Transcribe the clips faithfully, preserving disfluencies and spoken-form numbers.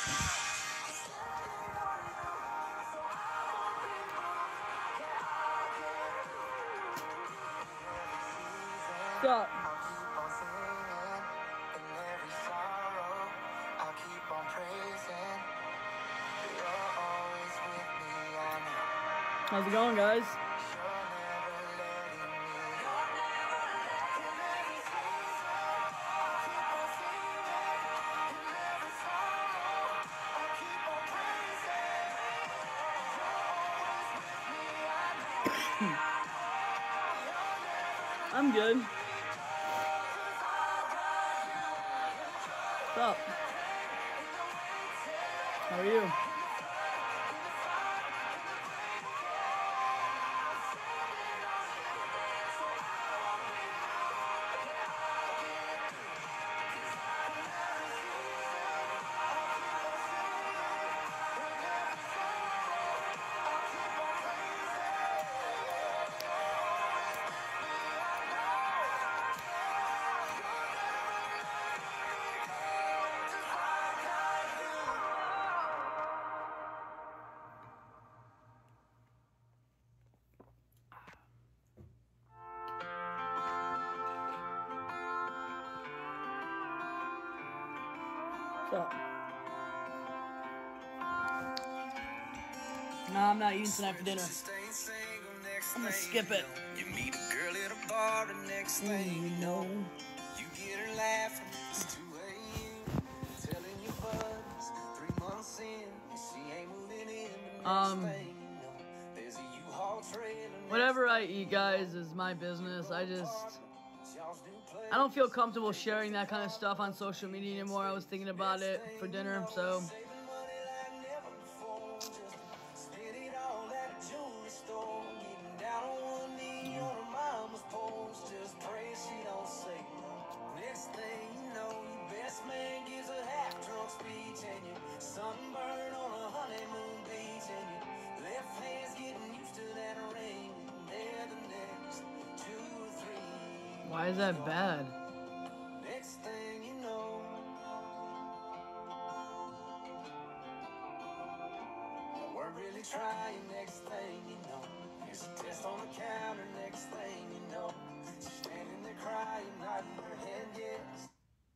What's up? How's it going, guys? I'm good. What's up? How are you? What's up? No, I'm not eating tonight for dinner. I'm gonna skip it. You meet a girl at a bar and next thing you know, you get her laughing. It's two A M telling your buds three months in and she ain't moving in. Um there's a U-Haul trailer. Whatever I eat, guys, is my business. I just I don't feel comfortable sharing that kind of stuff on social media anymore. I was thinking about it for dinner, so. Next thing you know, your best man gives a half-drunk speech, and you're sunburned on a honeymoon beach, and your left hand's getting used to that ring, and they're the next two or three. Why is that bad? Next thing you know, you weren't really trying. Next thing you know, here's a test on the counter. Next thing you know, she's standing there crying, nodding her head yes.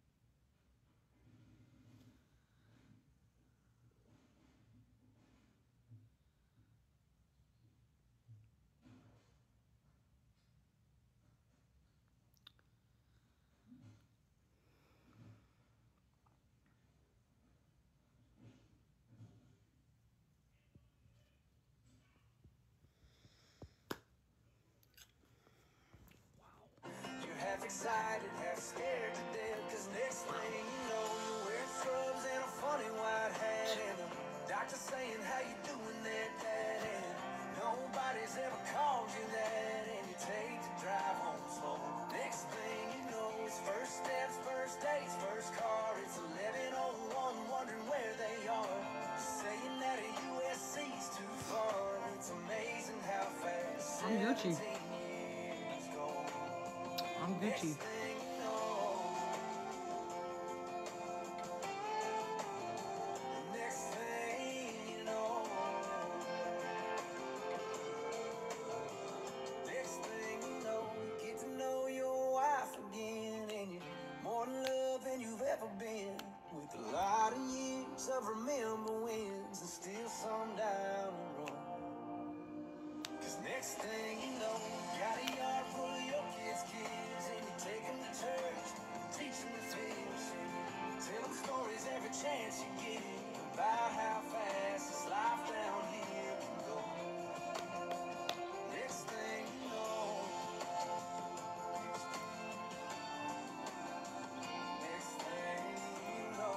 Half excited, half scared to death, cause next thing you know, you're wearing scrubs and a funny white hat, and the doctor saying, how you doing there, Dad? And nobody's ever called you that, and you take the drive home slow. Next thing you know, it's first steps, first dates, first car. It's eleven oh one, wondering where they are, saying that a U S C's too far. It's amazing how fast I'm Gucci. I'm Gucci. Next thing you know, next thing you know, you get to know your wife again, and you're more in love than you've ever been, with a lot of years of remember wins and still some down the road. Cause next thing you know, you got a yard full of your kids' kids, and you take them to church, teach them the fish, tell them stories every chance you get about how fast this life down here can go. Next thing you know, next thing you know.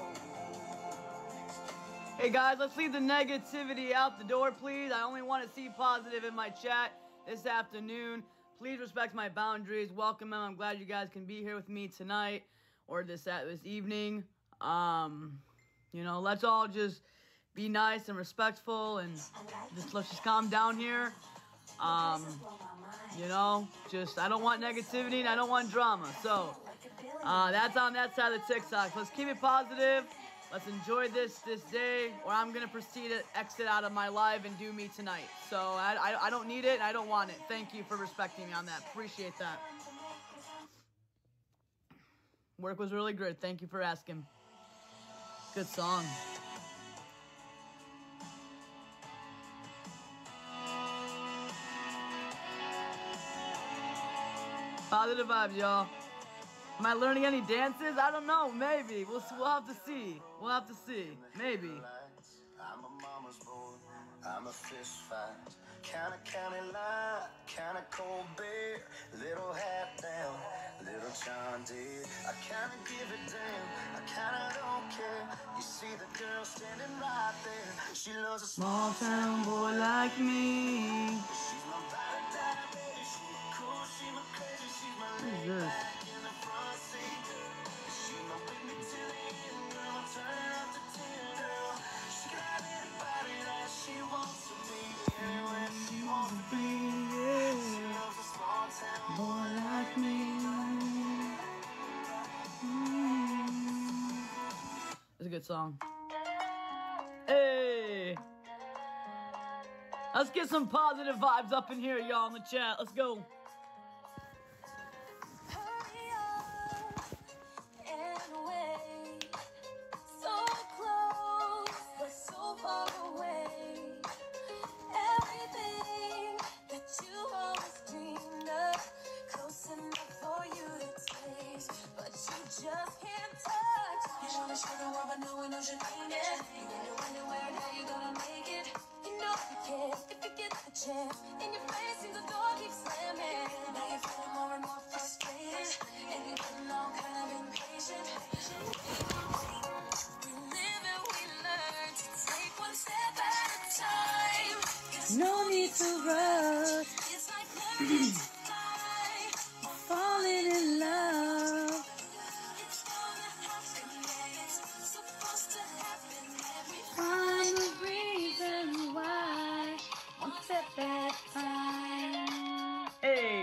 Hey guys, let's leave the negativity out the door, please. I only want to see positive in my chat this afternoon. Please respect my boundaries. Welcome them. I'm glad you guys can be here with me tonight or this at this evening. Um, you know, let's all just be nice and respectful, and just let's just calm down here. Um, you know, just I don't want negativity and I don't want drama. So uh, that's on that side of the TikTok. Let's keep it positive. Let's enjoy this this day, or I'm gonna proceed to exit out of my life and do me tonight. So I, I, I don't need it, and I don't want it. Thank you for respecting me on that. Appreciate that. Work was really good. Thank you for asking. Good song. Positive vibes, y'all. Am I learning any dances? I don't know. Maybe. We'll, we'll have to see. We'll have to see. Maybe. I'm a mama's boy. I'm a fist fight. Kinda county line, kinda cold beer. Little hat down, little John Deere. I kinda give it down, I kinda don't care. You see the girl standing right there. She loves a small town boy like me. She's my body type, baby. She's my cool, she's my crazy, she's my lady back in the front seat. She my with me till the end, girl. I'll turn up the ten, girl. She got anybody that she wants to be. Anywhere she wants to be, yeah. She loves a small town boy like me. Mm. It's a good song. Hey! Let's get some positive vibes up in here, y'all, in the chat. Let's go. Just can't touch. You know the sugar world, but no one knows your name yet. You wonder, wonder where and how you gonna make it. You know you can if you get the chance. In your face, seems the door keeps slamming. Now you're feeling more and more frustrated, and you're getting all kind of impatient. We live and we learn to take one step at a time. There's no need to rush. It's like learning to fly, Falling in love. Find the reason why. One step at a time. Hey.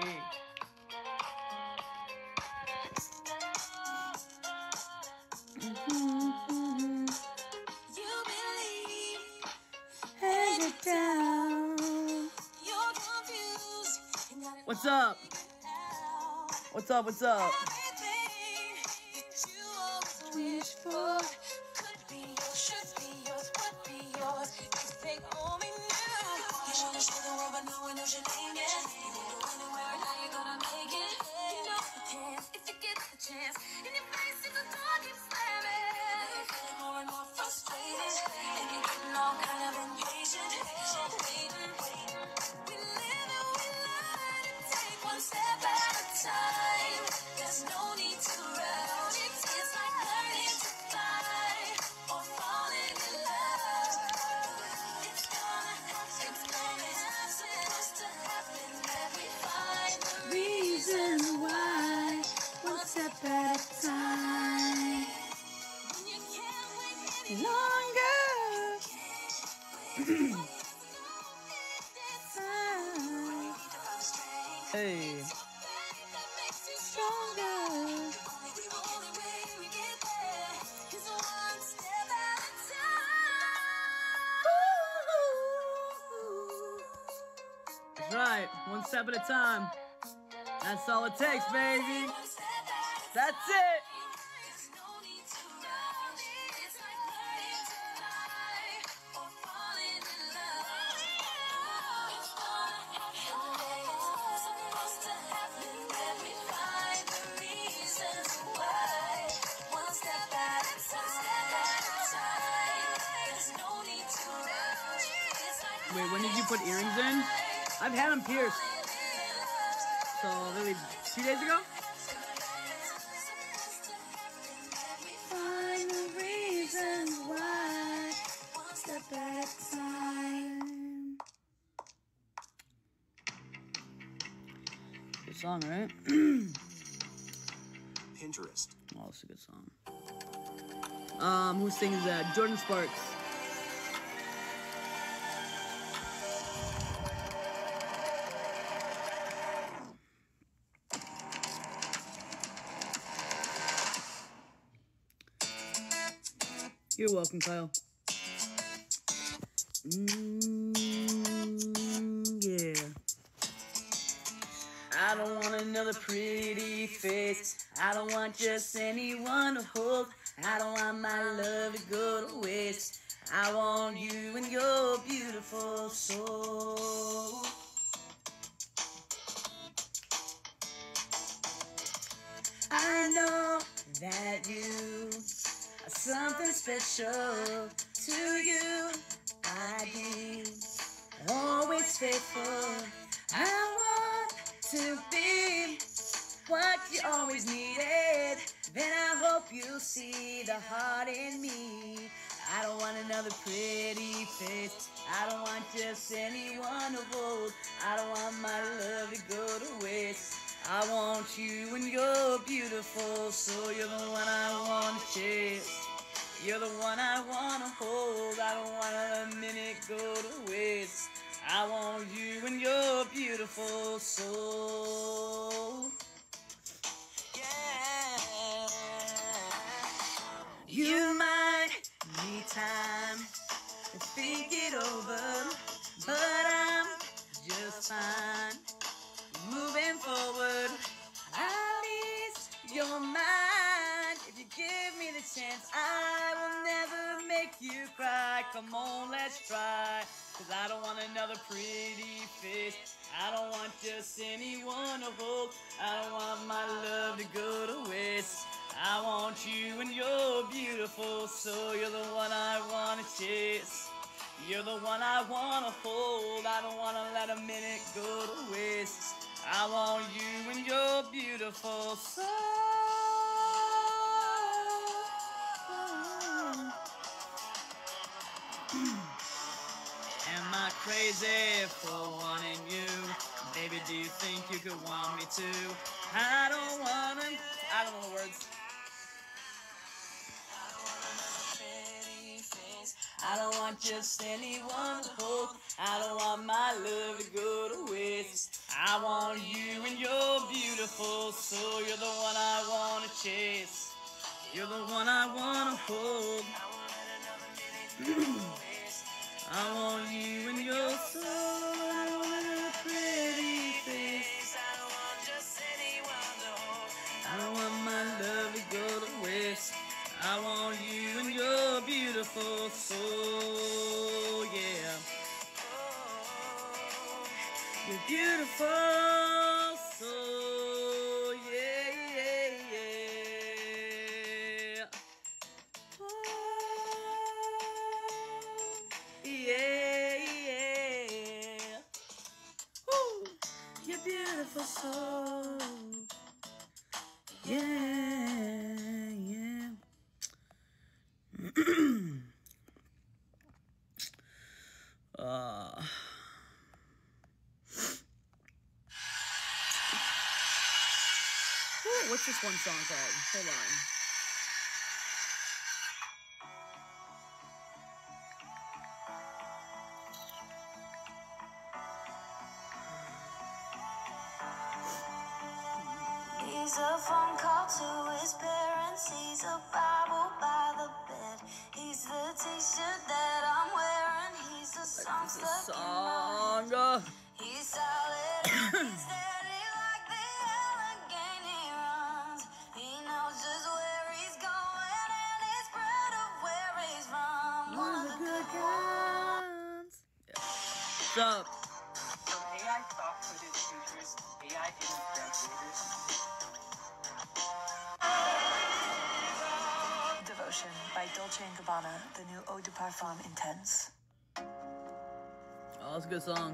Mm-hmm. You believe, Hang it down. you're confused. You gotta What's up? What's up? What's up? everything that you always wish for could be yours, should be yours, would be yours. Just take only now. You wanna show the world, but no one knows your name yet. You wanna go anywhere and how you gonna make it. You know you can if you get the chance. In your face, if the door keeps slamming. Now you're feeling more and more frustrated, and you're getting all kind of impatient. Waiting, waiting. We live and we learn to take one step at a time. There's no need to rush. It's, it's like learning to fly or falling in love. It's gonna happen. It's gonna happen. Supposed to happen. That we find the Reason why. One step at a time. when you can't wait any Longer. Hey. Stronger. That's right. One step at a time. That's all it takes, baby. That's it. Wait, when did you put earrings in? I've had them pierced. So, maybe two days ago? Find the reasons why. One step at a time. Good song, right? Pinterest. Oh, that's a good song. Um, who sings that? Jordan Sparks. You're welcome, Kyle. Mm, yeah. I don't want another pretty face. I don't want just anyone to hold. I don't want my love to go to waste. I want you and your beautiful soul. I know that you are something special. To you I be always faithful. I want to be what you always needed. Then I hope you see the heart in me. I don't want another pretty face. I don't want just anyone to hold. I don't want my love to go to waste. I want you and you're beautiful, so you're the one I want to chase. You're the one I want to hold. I don't want a minute go to waste. I want you and your beautiful soul. Yeah. You might need time to think it over, but I'm just fine moving forward. At least you're mine. If you give me the chance, I will never make you cry. Come on, let's try. Cause I don't want another pretty face. I don't want just anyone to hold. I don't want my love to go to waste. I want you and you're beautiful, so you're the one I wanna chase. You're the one I wanna hold. I don't wanna let a minute go to waste. I want you and your beautiful soul. Am I crazy for wanting you? Baby, do you think you could want me too? I don't wanna, I don't know the words. I don't want just anyone to hold. I don't want my love to go to waste. I want you and you're beautiful, so you're the one I wanna chase. You're the one I wanna hold. I want you and your soul. I don't want a pretty face. I don't want just anyone to hold. I don't want my love to go to waste. I want you and your beautiful soul, yeah. Your beautiful soul, yeah, yeah, yeah. Oh, yeah, yeah. Ooh, your beautiful soul, yeah, yeah. uh. Ooh, what's this one song called? Hold on. He's a phone call to his parents. He's a Bible by the bed. He's the t-shirt that I'm wearing. He's a song stuck in my head. He's solid. He's steady like the Allegheny runs. He knows just where he's going and he's proud of where he's from. One of the good ones. Yeah. What's up? So A I softcoded futures, A I isn't translators. Devotion by Dolce and Gabbana, the new Eau de Parfum Intense. Oh, that's a good song.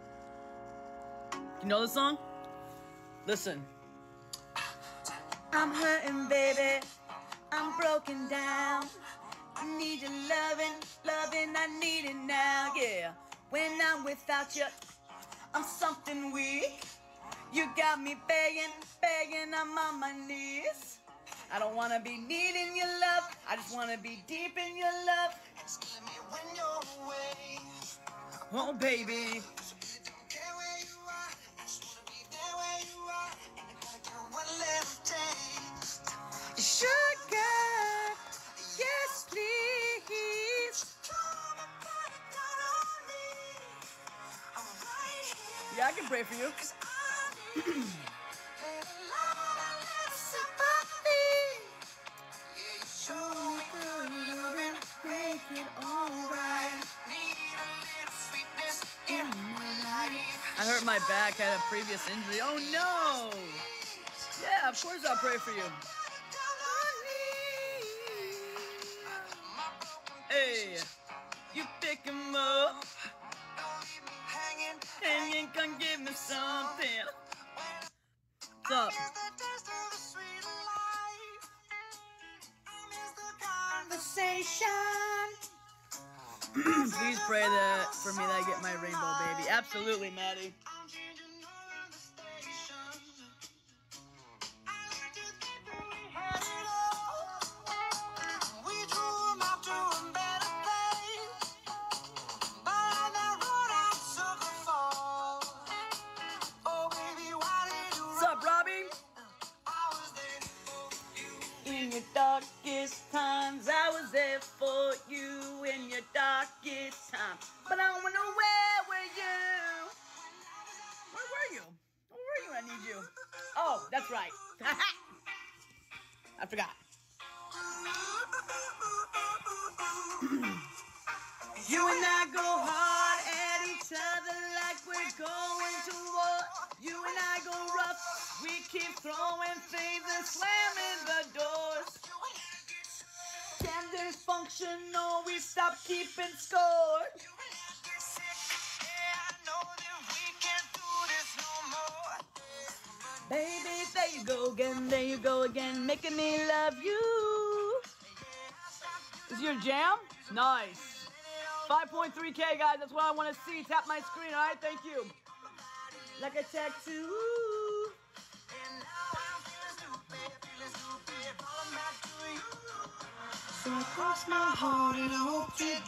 You know this song? Listen. I'm hurting, baby. I'm broken down. I need your loving, loving, I need it now, yeah. When I'm without you, I'm something weak. You got me begging, begging, I'm on my knees. I don't wanna be needing your love, I just wanna be deep in your love. Just let me when you're away. Oh, baby. Don't care where you are, I just wanna be there where you are. And I gotta get one little taste. Sugar, yes, please. I can pray for you. I hurt my back, had a previous injury. Oh no! Yeah, of course I'll pray for you. Hey, you pick him up, and you can give me something. What's up? Conversation. Please pray that for me that I get my rainbow baby. Absolutely, Maddie. What's up, Robbie? In your darkest times, I was there for you in your darkest time. But I wanna know, where were you? Where were you? Where were you? I need you. Oh, that's right. I forgot. You and I go hard at each other like we're going to war. You and I go rough. We keep throwing things and slamming the doors. Damn dysfunctional, we stop keeping score. Baby, there you go again, there you go again, making me love you. Is your jam? Nice. five point three K, guys, that's what I want to see. Tap my screen, all right? Thank you. Like a tattoo. So I cross my heart and I hope to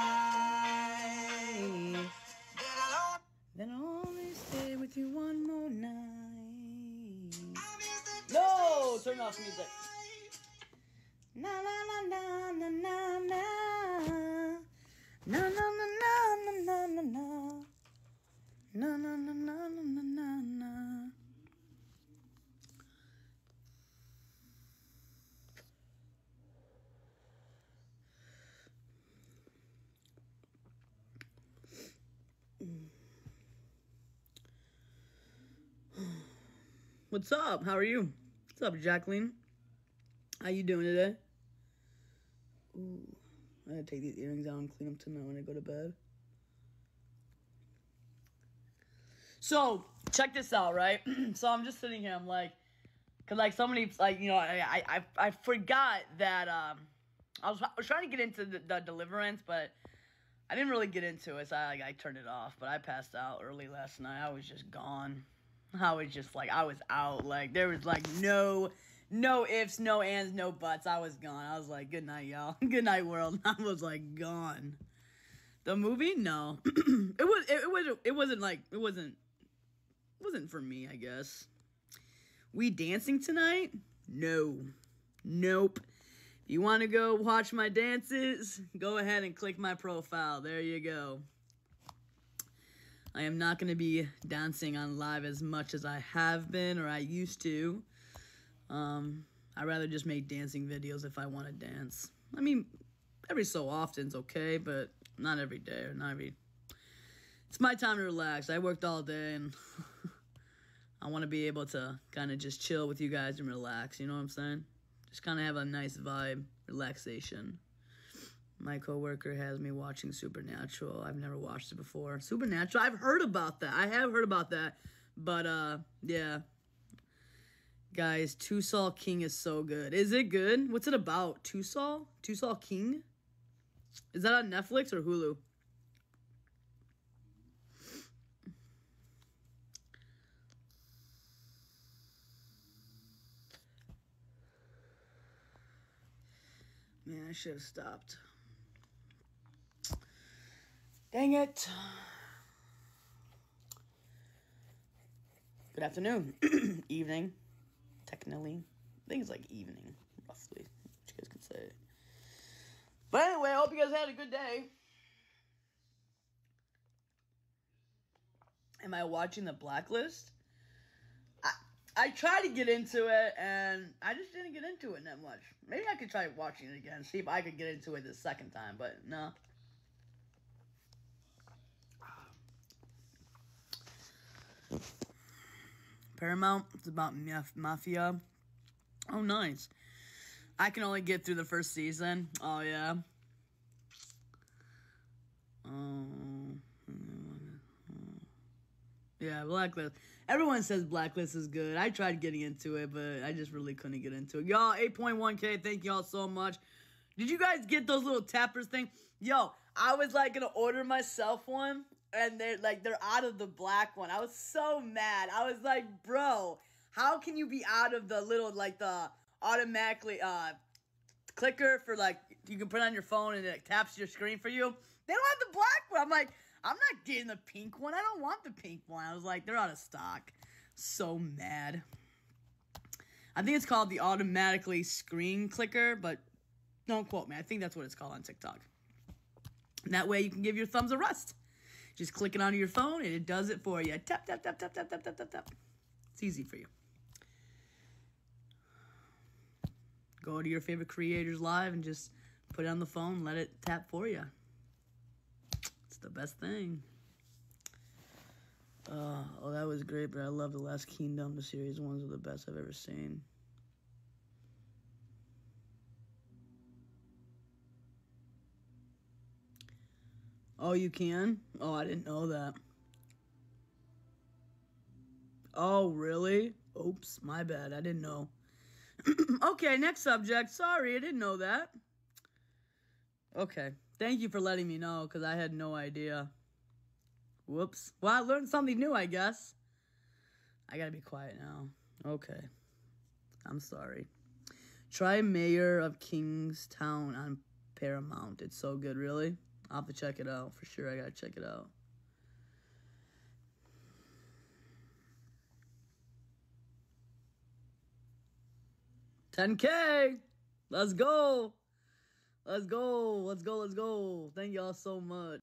die. Then I'll only stay with you one more night. No, turn off music. Na na na na na na na. Na na na na na na na na. Na na na na na na na. What's up? How are you? What's up, Jacqueline? How you doing today? Ooh, I gotta take these earrings out and clean them tonight when I go to bed. So, check this out, right? So I'm just sitting here, I'm like, cause like somebody, like, you know, I I I forgot that um, I was I was trying to get into the, the Deliverance, but I didn't really get into it, so I like, I turned it off. But I passed out early last night. I was just gone. I was just like, I was out. Like, there was like no, no ifs, no ands, no buts. I was gone. I was like, good night, y'all. Good night, world. I was like gone. The movie, no, it was, it, it was, it wasn't like, it wasn't, it wasn't for me, I guess. We dancing tonight? No, nope. If you want to go watch my dances, go ahead and click my profile. There you go. I am not going to be dancing on live as much as I have been or I used to. Um, I'd rather just make dancing videos if I want to dance. I mean, every so often is okay, but not every day or not every... It's my time to relax. I worked all day and I want to be able to kind of just chill with you guys and relax. You know what I'm saying? Just kind of have a nice vibe, relaxation. My coworker has me watching Supernatural. I've never watched it before. Supernatural? I've heard about that. I have heard about that. But, uh, yeah. Guys, Two Sol King is so good. Is it good? What's it about? Two Sol? Two Sol King? Is that on Netflix or Hulu? Man, I should have stopped. Dang it. Good afternoon. Evening. Technically. I think it's like evening, roughly. What you guys can say. But anyway, I hope you guys had a good day. Am I watching The Blacklist? I I tried to get into it, and I just didn't get into it that much. Maybe I could try watching it again, see if I could get into it the second time, but no. Paramount, it's about maf- mafia. Oh, nice. I can only get through the first season. Oh, yeah. Oh, yeah, Blacklist. Everyone says Blacklist is good. I tried getting into it, but I just really couldn't get into it. Y'all, eight point one K, thank y'all so much. Did you guys get those little tappers thing? Yo, I was like gonna order myself one, and they're like they're out of the black one. I was so mad. I was like, bro, how can you be out of the little like the automatically uh clicker for like you can put it on your phone and it taps your screen for you? They don't have the black one. I'm like, I'm not getting the pink one. I don't want the pink one. I was like, they're out of stock. So mad. I think it's called the automatically screen clicker, but don't quote me. I think that's what it's called on TikTok. And that way you can give your thumbs a rest. Just click it onto your phone and it does it for you. Tap, tap, tap, tap, tap, tap, tap, tap, tap. It's easy for you. Go to your favorite creators live and just put it on the phone. Let it tap for you. It's the best thing. Uh, oh, that was great, but I love The Last Kingdom. The series ones are the best I've ever seen. Oh, you can? Oh, I didn't know that. Oh, really? Oops, my bad. I didn't know. Okay, next subject. Sorry, I didn't know that. Okay, thank you for letting me know, because I had no idea. Whoops. Well, I learned something new, I guess. I gotta be quiet now. Okay. I'm sorry. Try Mayor of Kingstown on Paramount. It's so good, really. I'll have to check it out. For sure, I gotta check it out. ten K! Let's go! Let's go! Let's go, let's go! Thank y'all so much.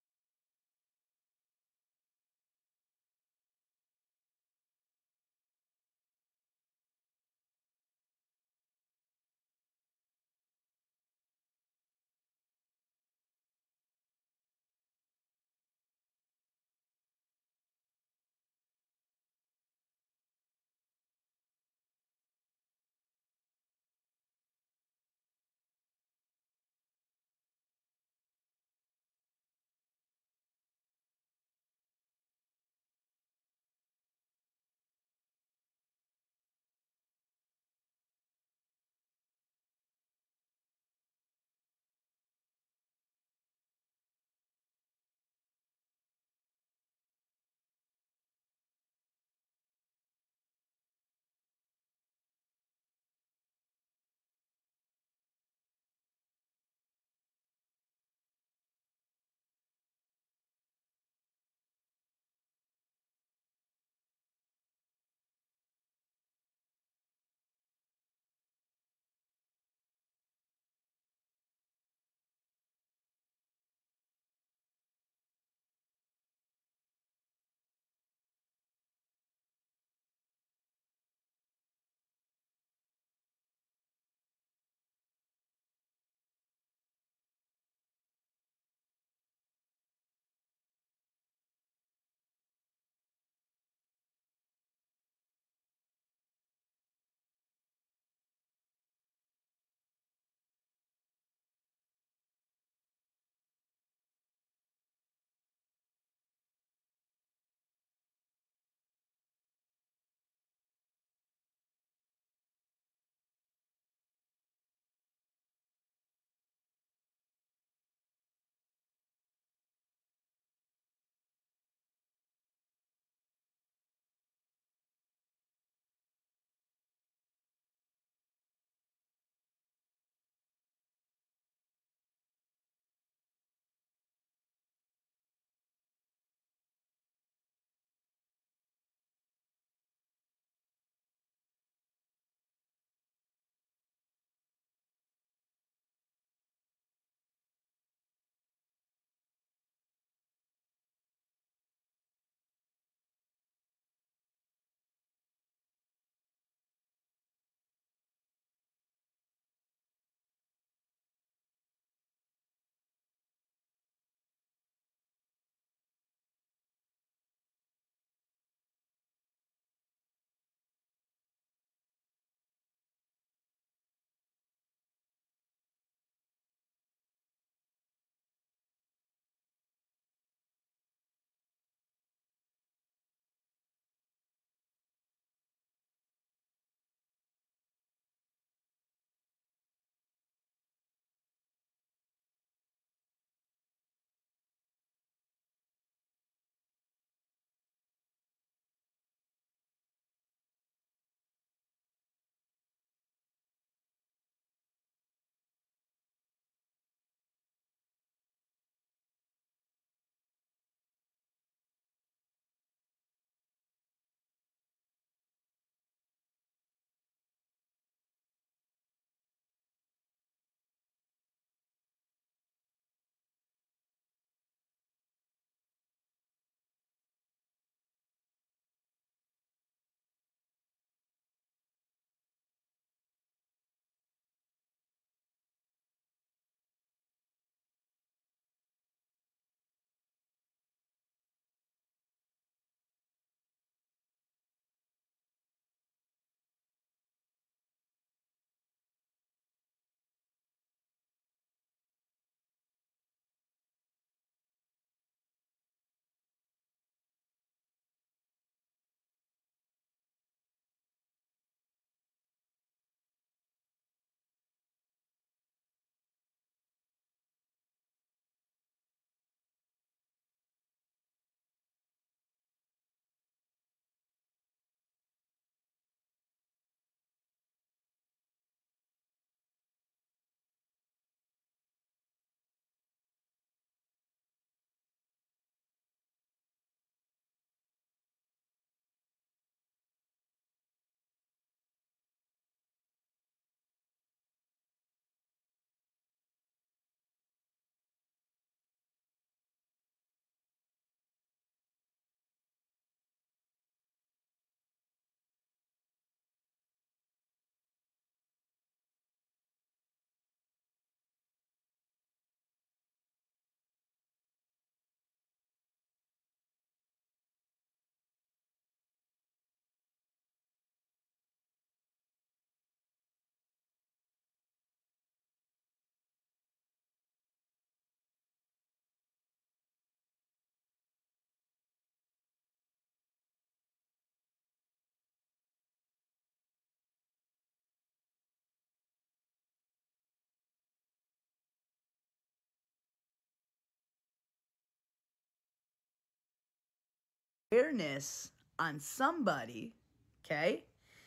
awareness on somebody, okay,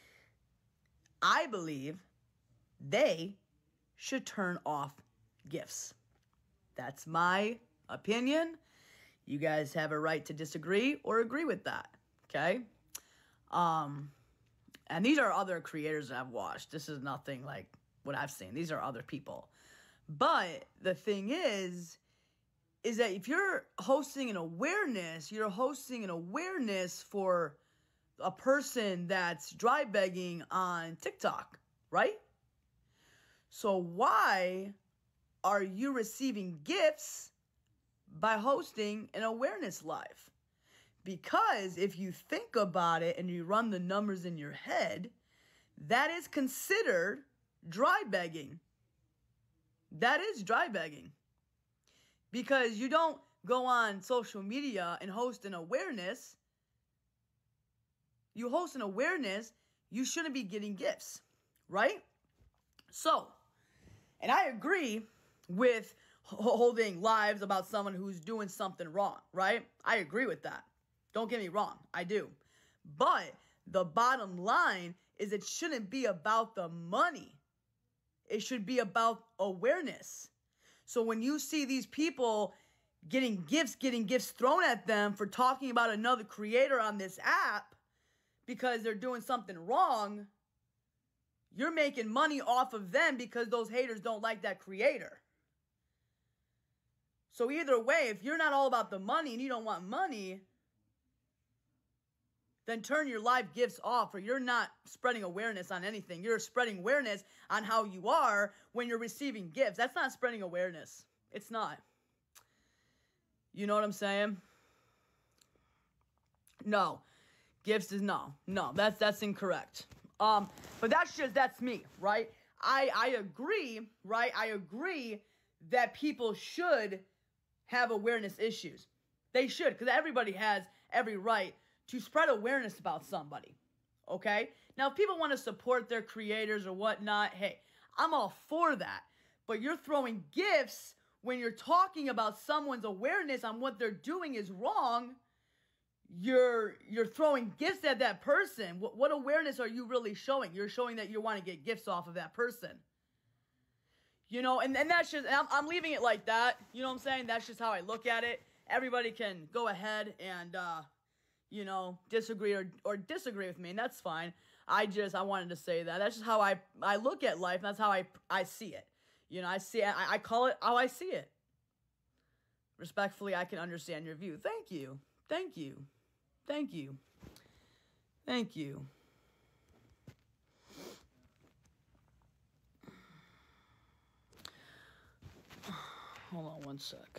I believe they should turn off gifts. That's my opinion. You guys have a right to disagree or agree with that, okay? Um, and these are other creators that I've watched. This is nothing like what I've seen. These are other people. But the thing is, is that if you're hosting an awareness, you're hosting an awareness for a person that's dry begging on TikTok, right? So why are you receiving gifts by hosting an awareness live? Because if you think about it and you run the numbers in your head, that is considered dry begging. That is dry begging. Because you don't go on social media and host an awareness. You host an awareness, you shouldn't be getting gifts, right? So, and I agree with holding lives about someone who's doing something wrong, right? I agree with that. Don't get me wrong, I do. But the bottom line is it shouldn't be about the money. It should be about awareness. So when you see these people getting gifts, getting gifts thrown at them for talking about another creator on this app because they're doing something wrong, you're making money off of them because those haters don't like that creator. So either way, if you're not all about the money and you don't want money, then turn your live gifts off, or you're not spreading awareness on anything. You're spreading awareness on how you are when you're receiving gifts. That's not spreading awareness. It's not. You know what I'm saying? No. Gifts is no. No, that's that's incorrect. Um, but that's just, that's me, right? I, I agree, right? I agree that people should have awareness issues. They should, because everybody has every right to spread awareness about somebody, okay? Now, if people want to support their creators or whatnot, hey, I'm all for that. But you're throwing gifts when you're talking about someone's awareness on what they're doing is wrong. You're you're throwing gifts at that person. What, what awareness are you really showing? You're showing that you want to get gifts off of that person. You know, and, and that's just, and I'm, I'm leaving it like that. You know what I'm saying? That's just how I look at it. Everybody can go ahead and, uh, you know, disagree or, or disagree with me, and that's fine. I just, I wanted to say that. That's just how I, I look at life, and that's how I, I see it. You know, I see it, I, I call it how I see it. Respectfully, I can understand your view. Thank you. Thank you. Thank you. Thank you. Hold on one sec.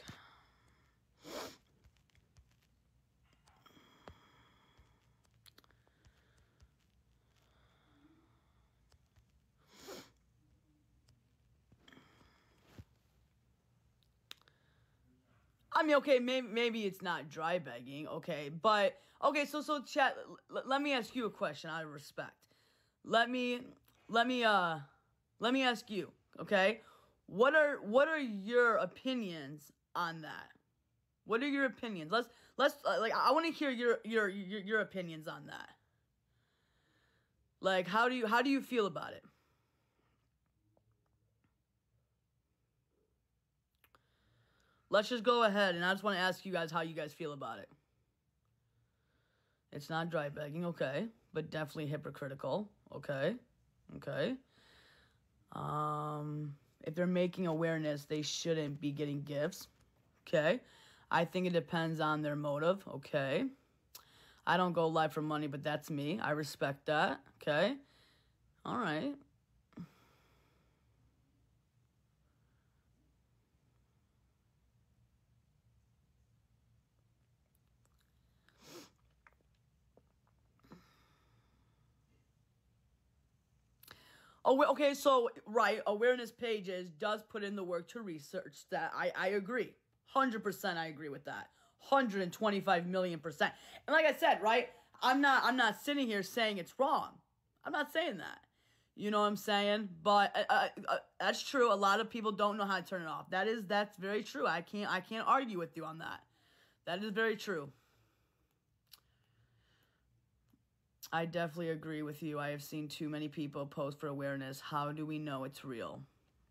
I mean, okay, maybe maybe it's not dry begging, okay, but okay. So so chat. L- let me ask you a question out of respect. Let me let me uh let me ask you, okay? What are what are your opinions on that? What are your opinions? Let's let's uh, like I want to hear your, your your your opinions on that. Like, how do you how do you feel about it? Let's just go ahead, and I just want to ask you guys how you guys feel about it. It's not dry begging, okay, but definitely hypocritical, okay, okay. Um, if they're making awareness, they shouldn't be getting gifts, okay. I think it depends on their motive, okay. I don't go live for money, but that's me. I respect that, okay. All right. Oh, okay, so, right, awareness pages does put in the work to research that. I, I agree. one hundred percent I agree with that. one hundred twenty-five million percent. And like I said, right, I'm not I'm not sitting here saying it's wrong. I'm not saying that. You know what I'm saying? But uh, uh, uh, that's true. A lot of people don't know how to turn it off. That is, that's very true. I can't I can't argue with you on that. That is very true. I definitely agree with you. I have seen too many people post for awareness. How do we know it's real?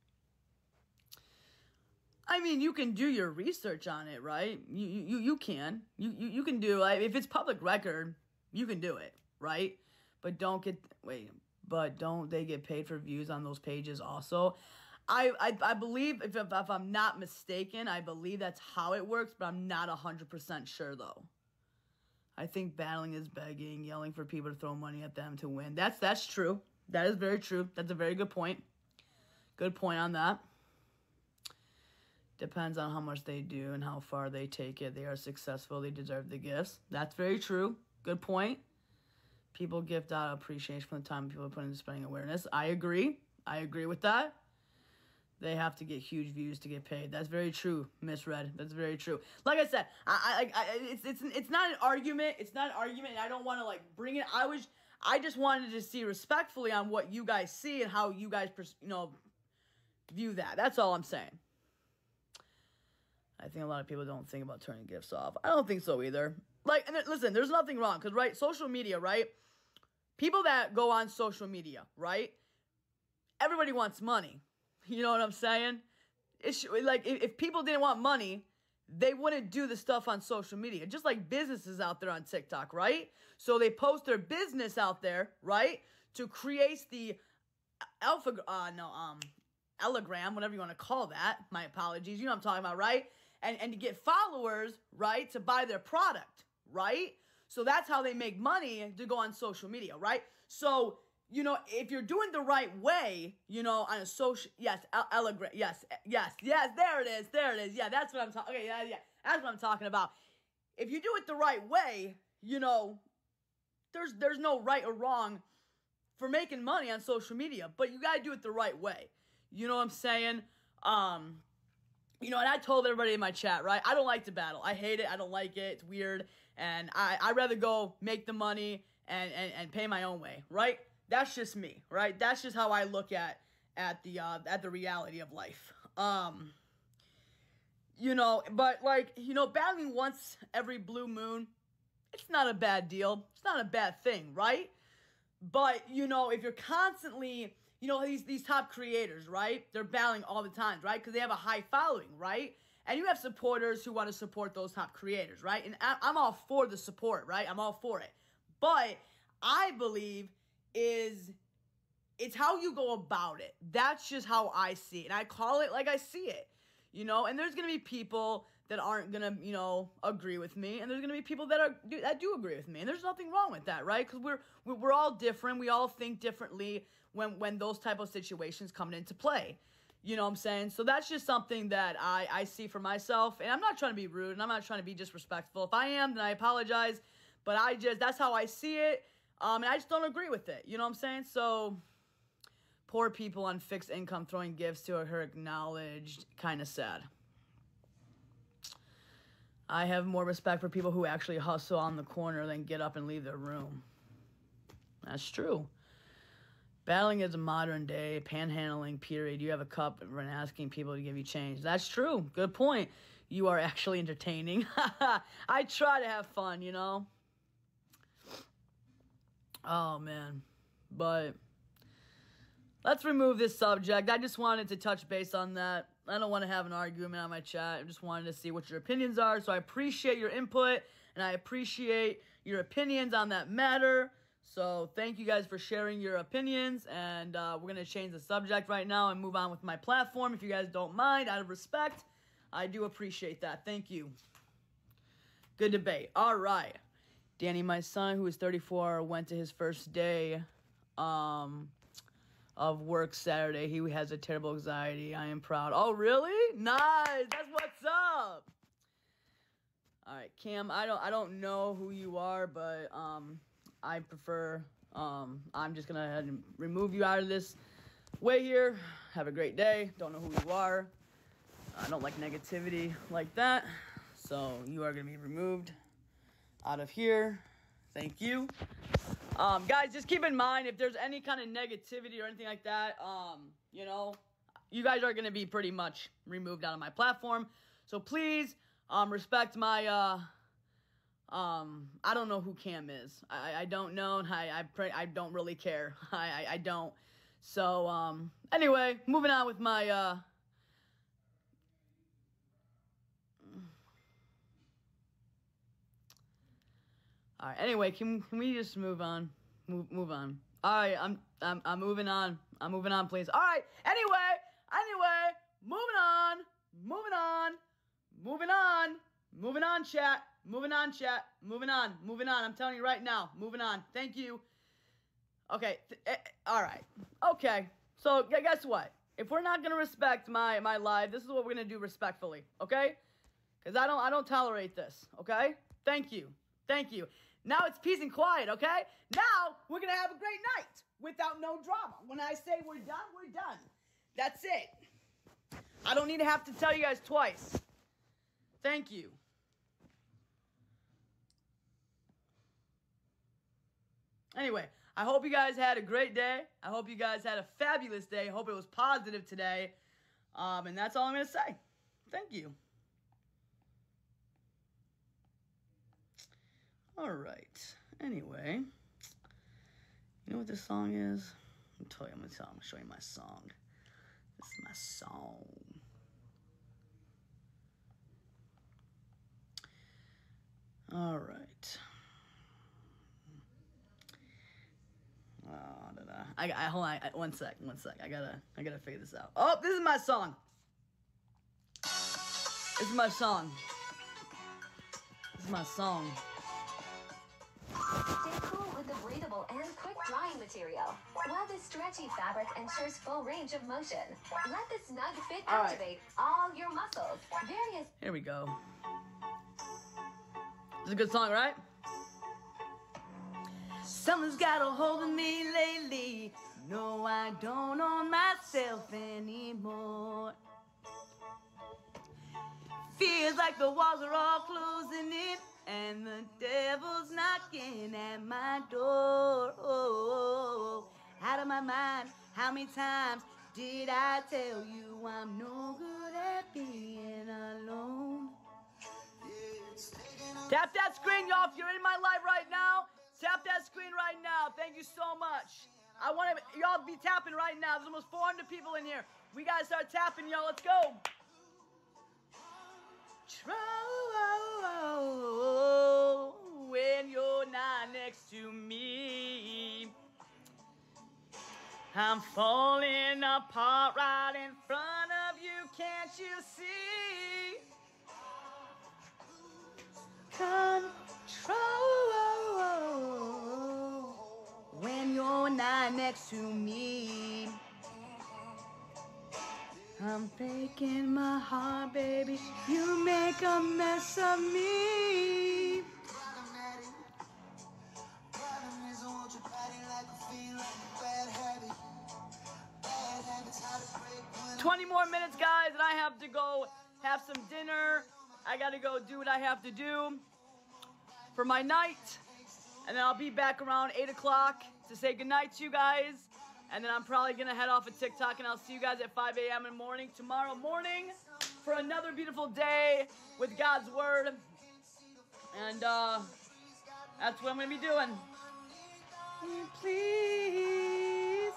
I mean, you can do your research on it, right? You you you can. You you, you can do, like, if it's public record, you can do it, right? But don't get wait, but don't they get paid for views on those pages also? I I, I believe, if, if if I'm not mistaken, I believe that's how it works, but I'm not one hundred percent sure though. I think battling is begging, yelling for people to throw money at them to win. That's that's true. That is very true. That's a very good point. Good point on that. Depends on how much they do and how far they take it. They are successful. They deserve the gifts. That's very true. Good point. People gift out appreciation from the time people put into spreading awareness. I agree. I agree with that. They have to get huge views to get paid. That's very true, Miss Red. That's very true. Like I said, I, I, I it's, it's, it's not an argument. It's not an argument, and I don't want to like bring it. I was, I just wanted to see respectfully on what you guys see and how you guys, you know, view that. That's all I'm saying. I think a lot of people don't think about turning gifts off. I don't think so either. Like, and then, listen, there's nothing wrong. Because, right, social media, right? People that go on social media, right? Everybody wants money. You know what I'm saying? It's like, if, if people didn't want money, they wouldn't do the stuff on social media. Just like businesses out there on TikTok, right? So they post their business out there, right? To create the alpha, uh, no, um, Telegram, whatever you want to call that. My apologies. You know what I'm talking about, right? And and to get followers, right, to buy their product, right? So that's how they make money, to go on social media, right? So, you know, if you're doing the right way, you know, on a social, yes, Telegram, yes, yes, yes, there it is, there it is. Yeah, that's what I'm talking, okay, yeah, yeah, that's what I'm talking about. If you do it the right way, you know, there's there's no right or wrong for making money on social media, but you got to do it the right way. You know what I'm saying? Um... You know, and I told everybody in my chat, right? I don't like to battle. I hate it. I don't like it. It's weird. And I, I'd rather go make the money and, and, and pay my own way, right? That's just me, right? That's just how I look at at the uh, at the reality of life. Um, you know, but like, you know, battling once every blue moon, it's not a bad deal. It's not a bad thing, right? But, you know, if you're constantly... You know, these these top creators, right? They're battling all the time, right? Because they have a high following, right? And you have supporters who want to support those top creators, right? And I'm all for the support, right? I'm all for it. But I believe is it's how you go about it. That's just how I see it. And I call it like I see it, you know? And there's going to be people that aren't going to, you know, agree with me. And there's going to be people that are that do agree with me. And there's nothing wrong with that, right? Because we're, we're all different. We all think differently when when those type of situations come into play. You know what I'm saying? So that's just something that I, I see for myself. And I'm not trying to be rude, and I'm not trying to be disrespectful. If I am, then I apologize. But I just, that's how I see it. Um, and I just don't agree with it. You know what I'm saying? So, poor people on fixed income throwing gifts to her acknowledged. Kind of sad. I have more respect for people who actually hustle on the corner than get up and leave their room. That's true. Battling is a modern day panhandling period. You have a cup and asking people to give you change. That's true. Good point. You are actually entertaining. I try to have fun, you know. Oh, man. But let's remove this subject. I just wanted to touch base on that. I don't want to have an argument on my chat. I just wanted to see what your opinions are. So I appreciate your input, and I appreciate your opinions on that matter. So thank you guys for sharing your opinions, and uh, we're going to change the subject right now and move on with my platform. If you guys don't mind, out of respect, I do appreciate that. Thank you. Good debate. All right. Danny, my son, who is thirty-four, went to his first day um, of work Saturday. He has a terrible anxiety. I am proud. Oh, really? Nice. That's what's up. All right, Cam, I don't, I don't know who you are, but... Um, I prefer, um, I'm just going to head and remove you out of this way here. Have a great day. Don't know who you are. I don't like negativity like that. So you are going to be removed out of here. Thank you. Um, guys, just keep in mind, if there's any kind of negativity or anything like that, um, you know, you guys are going to be pretty much removed out of my platform. So please, um, respect my, uh, Um, I don't know who Cam is. I, I don't know, and I I, pray, I don't really care. I, I I don't. So um, anyway, moving on with my uh. All right. Anyway, can can we just move on? Move move on. All right. I'm I'm I'm moving on. I'm moving on, please. All right. Anyway, anyway, moving on. Moving on. Moving on. Moving on, chat. Moving on, chat. Moving on. Moving on. I'm telling you right now. Moving on. Thank you. Okay. Th- eh, all right. Okay. So gu- guess what? If we're not gonna respect my my live, this is what we're gonna do respectfully. Okay? Because I don't I don't tolerate this. Okay? Thank you. Thank you. Now it's peace and quiet, okay? Now we're going to have a great night without no drama. When I say we're done, we're done. That's it. I don't need to have to tell you guys twice. Thank you. Anyway, I hope you guys had a great day. I hope you guys had a fabulous day. I hope it was positive today. Um, and that's all I'm going to say. Thank you. All right. Anyway, you know what this song is? I'll tell you. I'm gonna tell. I'm gonna show you my song. This is my song. All right. Oh, da, da. I, I hold on. I, one sec. One sec. I gotta. I gotta figure this out. Oh, this is my song. This is my song. This is my song. Stay cool with the breathable and quick drying material, while the stretchy fabric ensures full range of motion. Let the snug fit All right. activate all your muscles. Various. Here we go. It's a good song, right? Someone's got a hold of me lately. No, I don't own myself anymore. Feels like the walls are all closing in, and the devil's knocking at my door. Oh, out of my mind, how many times did I tell you I'm no good at being alone? Tap that screen, y'all, if you're in my live right now. Tap that screen right now. Thank you so much. I want to, y'all be tapping right now. There's almost four hundred people in here. We got to start tapping, y'all. Let's go. Trouble when you're not next to me. I'm falling apart right in front of you. Can't you see? Control when you're not next to me. I'm breaking my heart, baby. You make a mess of me. twenty more minutes, guys, and I have to go have some dinner. I gotta go do what I have to do for my night. And then I'll be back around eight o'clock to say goodnight to you guys. And then I'm probably going to head off of TikTok, and I'll see you guys at five a.m. in the morning tomorrow morning for another beautiful day with God's Word. And uh, that's what I'm going to be doing. Please.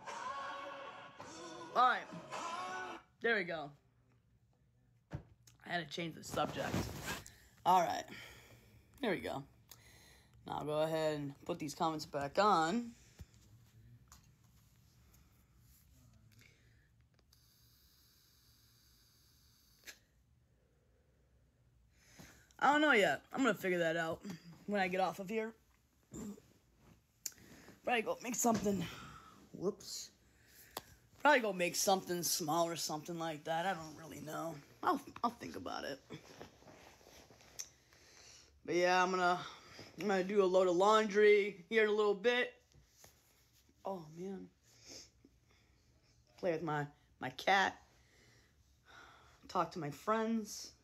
All right. There we go. I had to change the subject. All right. Here we go. Now I'll go ahead and put these comments back on. I don't know yet. I'm going to figure that out when I get off of here. Probably go make something. Whoops. Probably go make something small or something like that. I don't really know. I'll, I'll think about it. But yeah, I'm going to I'm going to do a load of laundry here in a little bit. Oh, man. Play with my, my cat. Talk to my friends.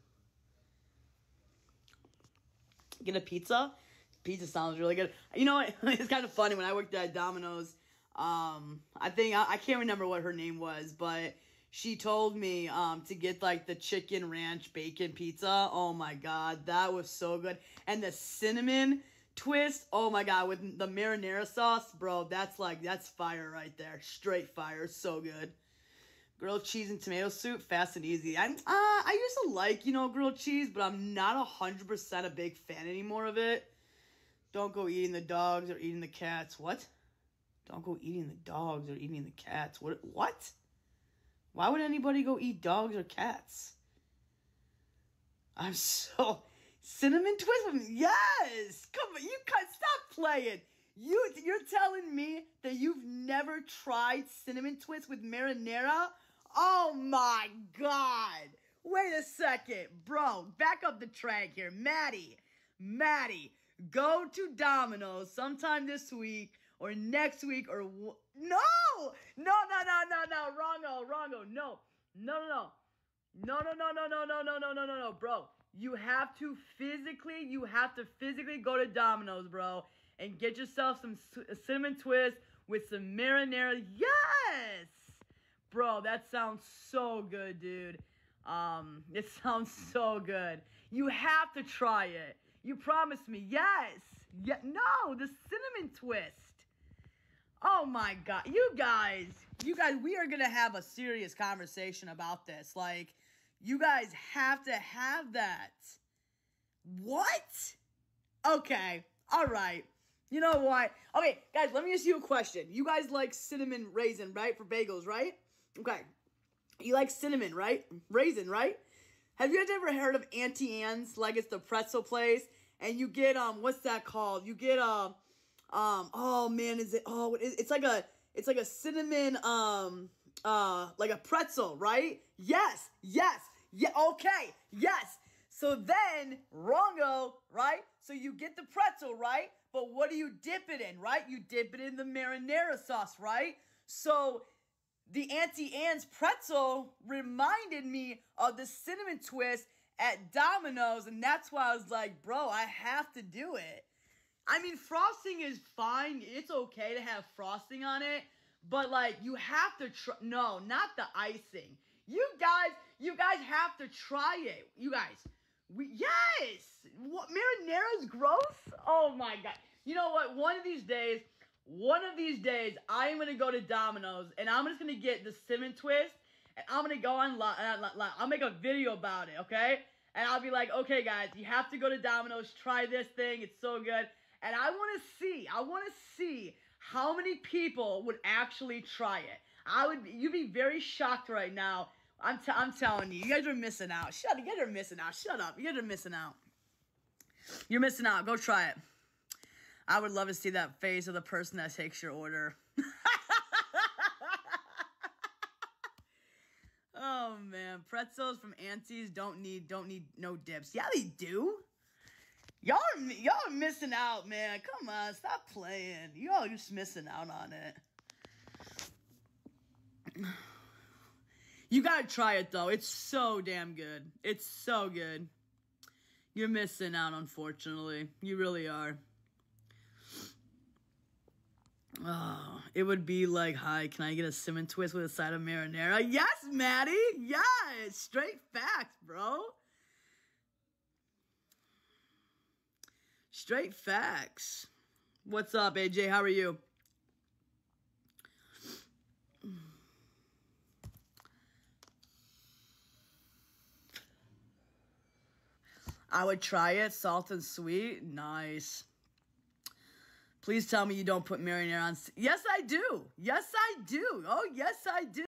Get a pizza. Pizza sounds really good. You know what? It's kind of funny. When I worked at Domino's, um, I think, I, I can't remember what her name was, but she told me um, to get, like, the chicken ranch bacon pizza. Oh, my God. That was so good. And the cinnamon twist, oh, my God, with the marinara sauce, bro, that's, like, that's fire right there. Straight fire. So good. Grilled cheese and tomato soup, fast and easy. I'm, uh, I used to like, you know, grilled cheese, but I'm not one hundred percent a big fan anymore of it. Don't go eating the dogs or eating the cats. What? Don't go eating the dogs or eating the cats. What? What? Why would anybody go eat dogs or cats? I'm so... Cinnamon twist? Yes! Come on, you can't stop playing. You, you're telling me that you've never tried cinnamon twist with marinara? Oh my God. Wait a second. Bro, back up the track here. Maddie, Maddie, go to Domino's sometime this week or next week or... W- no! No, no, no, no, no. Wrongo, wrongo. No. No, no, no. No, no, no, no, no, no, no, no, no, no, no, bro. You have to physically, you have to physically go to Domino's, bro, and get yourself some cinnamon twist with some marinara. Yes! Bro, that sounds so good, dude. Um, it sounds so good. You have to try it. You promised me. Yes. Yeah, no, the cinnamon twist. Oh my God. You guys, you guys, we are going to have a serious conversation about this. Like, you guys have to have that. What? Okay. All right. You know what? Okay, guys, let me ask you a question. You guys like cinnamon raisin, right? For bagels, right? Okay. You like cinnamon, right? Raisin, right? Have you guys ever heard of Auntie Anne's? Like, it's the pretzel place. And you get, um, what's that called? You get, um, um, oh, man, is it, oh, it's like a, it's like a cinnamon, um, uh, like a pretzel, right? Yes, yes, yeah, okay, yes. So then, wrongo, right? So you get the pretzel, right? But what do you dip it in, right? You dip it in the marinara sauce, right? So the Auntie Anne's pretzel reminded me of the cinnamon twist at Domino's, and that's why I was like, bro, I have to do it. I mean, frosting is fine. It's okay to have frosting on it, but, like, you have to try. No, not the icing. You guys, you guys have to try it. You guys, we, yes! What, marinara's gross? Oh, my God. You know what? One of these days, one of these days, I'm going to go to Domino's, and I'm just going to get the cinnamon twist, and I'm going to go on, I'll make a video about it, okay? And I'll be like, okay, guys, you have to go to Domino's, try this thing, it's so good. And I want to see, I want to see how many people would actually try it. I would, you'd be very shocked right now. I'm, t- I'm telling you, you guys are missing out. Shut up, you guys are missing out. Shut up, you guys are missing out. You're missing out, go try it. I would love to see that face of the person that takes your order. Oh man, pretzels from Auntie's don't need don't need no dips. Yeah, they do. Y'all are, y'all are missing out, man. Come on, stop playing. Y'all are just missing out on it. You gotta try it though. It's so damn good. It's so good. You're missing out, unfortunately. You really are. Oh, it would be like, hi, can I get a cinnamon twist with a side of marinara? Yes, Maddie. Yes. Straight facts, bro. Straight facts. What's up, A J? How are you? I would try it. Salt and sweet. Nice. Please tell me you don't put marinara on. Yes, I do. Yes, I do. Oh, yes, I do.